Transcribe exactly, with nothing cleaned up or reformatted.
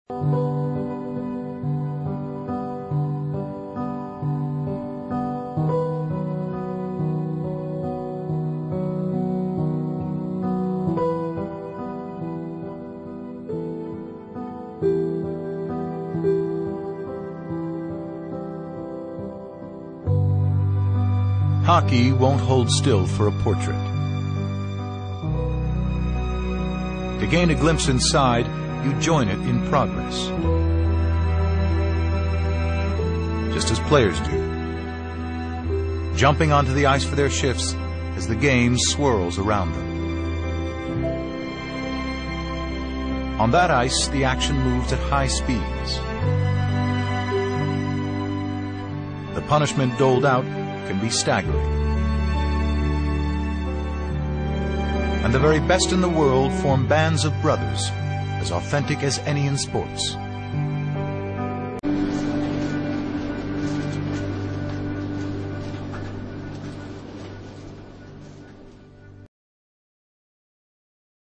Hockey won't hold still for a portrait. To gain a glimpse inside, you join it in progress, just as players do, jumping onto the ice for their shifts as the game swirls around them. On that ice, the action moves at high speeds. The punishment doled out can be staggering. And the very best in the world form bands of brothers, as authentic as any in sports.